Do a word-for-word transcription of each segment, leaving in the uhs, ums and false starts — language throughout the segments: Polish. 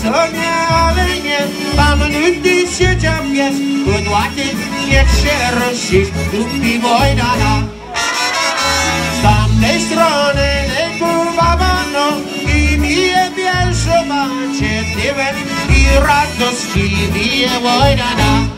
sobie, ale nie, tam nigdy siedział pies, kudłaty, nie się rozsić, lubi Wojdana. Z tamtej strony lekowano i mije bielszowacie dywem i radości bije Wojdana.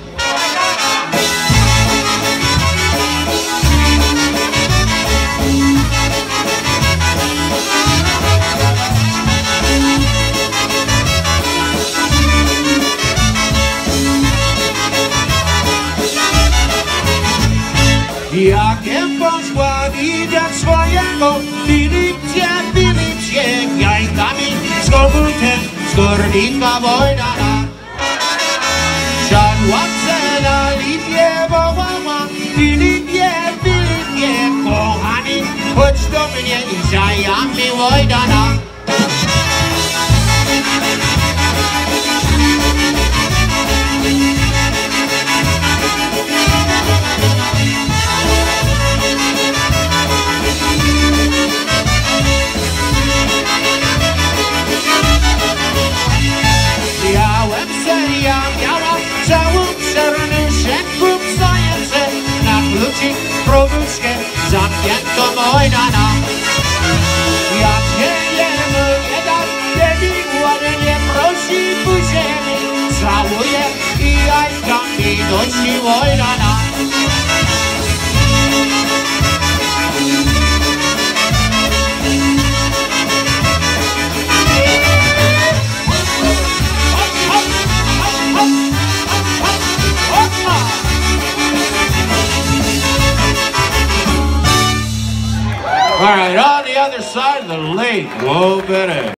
Jakiem poszła widzieć swojego Filipcie, Filipcie, jajkami z kogutem z górnika Wojdana. Siadła na lipie wołała, Filipie, Filipie, kochani, chodź do mnie i zajami Wojdana. Całą serduszek kup zajęce, na kluczyk probuszkę zamknięto Wojdana. Jak jemy nie da, wtedy ładnie prosi ku ziemi, całuje i jajkami nosi Wojdana. All right, on the other side of the lake, whoa, better.